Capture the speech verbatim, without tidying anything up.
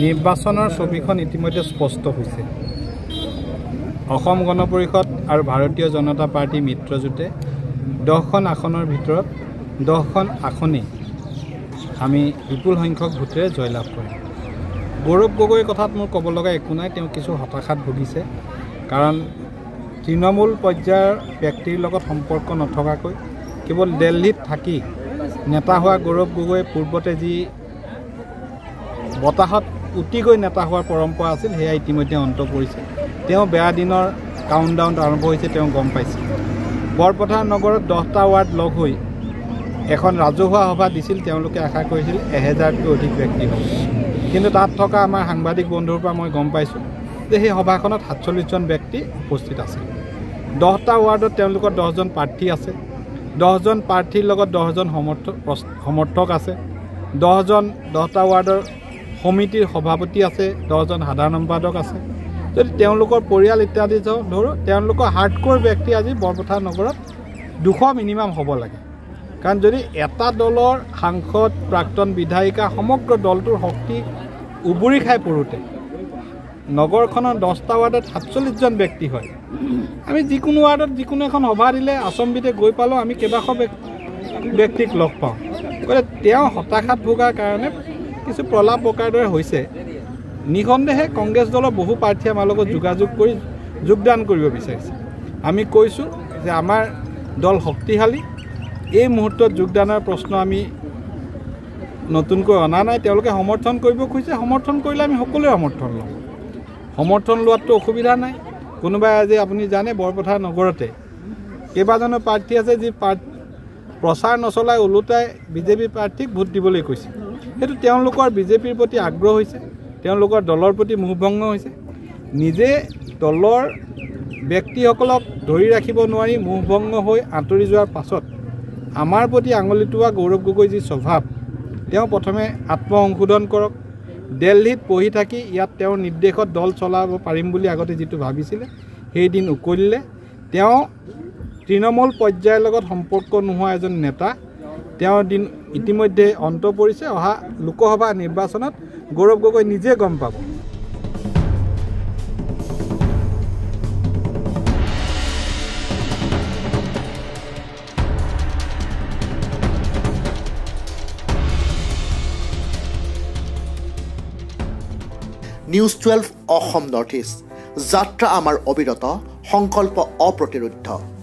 নিৰ্বাচনৰ ছবিখন ইতিমধ্যে স্পষ্ট হৈছে অসম গণ পৰিষদ আৰু ভাৰতীয় জনতা পাৰ্টি মিত্ৰজোঁটে দহখন আসনৰ ভিতৰত দহখন আসনে আমি বিপুল সংখ্যক ভোটেৰে জয়লাভ কৰিম গৌৰৱ গগৈৰ কথাত মোৰ ক'ব লগা একো নাই তেওঁ কিছু হতাশাত ভুগিছে কাৰণ তৃণমূল পৰ্যায়ৰ ব্যক্তিৰ লগত সম্পৰ্ক নথকাকৈ কেৱল দিল্লীত থাকি নেতা হোৱা গৌৰৱ গগৈ পূৰ্বতে যি বতাহত উটি গৈ নেতা হোৱাৰ পৰম্পৰা আছিল সেয়া ইতিমধ্যে অন্ত পৰিছে তেওঁ বেয়া দিনৰ কাউণ্টডাউন আৰম্ভ হৈছে তেওঁ গম পাইছে বৰপথাৰ নগৰত দহটা ৱাৰ্ড লগ হৈ এখন ৰাজহুৱা সভা দিছিল তেওঁলোকে আশা কৰিছিল এহেজাৰতকৈ অধিক ব্যক্তি হ'ব কিন্তু তাত থকা আমাৰ সাংবাদিক বন্ধুৰ পৰা মই গম পাইছোঁ যে সেই সভাখনত সাতচল্লিছজন ব্যক্তি উপস্থিত আছিল দহটা ৱাৰ্ডত তেওঁলোকৰ দহজন প্ৰাৰ্থী আছে দহজন প্ৰাৰ্থীৰ লগত দহজন সমৰ্থক সমৰ্থক আছে দহজন দহটা ৱাৰ্ডৰ সমিতিৰ সভাপতি আছে দহজন সাধাৰণ সম্পাদক আছে যদি তেওঁলোকৰ পৰিয়াল ইত্যাদি ধৰোঁ তেওঁলোকৰ হাৰ্ডক'ৰ ব্যক্তি আজি বৰপথাৰ নগৰত দুশ মিনিমাম হ'ব লাগে কাৰণ যদি এটা দলৰ সাংসদ প্ৰাক্তন বিধায়িকা সমগ্ৰ দলটোৰ শক্তি উবুৰি খাই পৰোঁতে নগৰখনৰ দহটা ৱাৰ্ডত সাতচল্লিছজন ব্যক্তি হয় আমি যিকোনো ৱাৰ্ডত যিকোনো এখন সভা দিলে আচম্বিতে গৈ পালোঁ আমি কেইবাশ ব্যক্তিক লগ পাওঁ গতিকে তেওঁ হতাশাত ভোগাৰ কাৰণে কিছু প্ৰলাপ বকাৰ দৰে হৈছে নিঃসন্দেহে কংগ্ৰেছ দলৰ বহু প্ৰাৰ্থীয়ে আমাৰ লগত যোগাযোগ কৰি যোগদান কৰিব বিচাৰিছে আমি কৈছোঁ যে আমাৰ দল শক্তিশালী এই মুহূৰ্তত যোগদানৰ প্ৰশ্ন আমি নতুনকৈ অনা নাই তেওঁলোকে সমৰ্থন কৰিব খুজিছে সমৰ্থন কৰিলে আমি সকলোৱে সমৰ্থন ল'ম সমৰ্থন লোৱাততো অসুবিধা নাই কোনোবাই আজি আপুনি জানে বৰপথাৰ নগৰতে কেইবাজনো প্ৰাৰ্থী আছে যি প্ৰচাৰ নচলাই ওলোটাই বিজেপি প্ৰাৰ্থীক ভোট দিবলৈ কৈছে সেইটো তেওঁলোকৰ বিজেপিৰ প্ৰতি আগ্ৰহ হৈছে তেওঁলোকৰ দলৰ প্ৰতি মোহভংগ হৈছে নিজে দলৰ ব্যক্তিসকলক ধৰি ৰাখিব নোৱাৰি মোহভংগ হৈ আঁতৰি যোৱাৰ পাছত আমাৰ প্ৰতি আঙুলি টোৱা গৌৰৱ গগৈ যি স্বভাৱ তেওঁ প্ৰথমে আত্মসংশোধন কৰক দিল্লীত পঢ়ি থাকি ইয়াত তেওঁৰ নিৰ্দেশত দল চলাব পাৰিম বুলি আগতে যিটো ভাবিছিলে সেইদিন উকলিলে তেওঁ তৃণমূল পৰ্যায়ৰ লগত সম্পৰ্ক নোহোৱা এজন নেতা তেওঁৰ দিন ইতিমধ্যে অন্ত পৰিছে অহা লোকসভা নিৰ্বাচনত গৌৰৱ গগৈ নিজে গম পাব news twelve Assam north east যাত্ৰা আমাৰ অবিৰত সংকল্প অপ্ৰতিৰোধ্য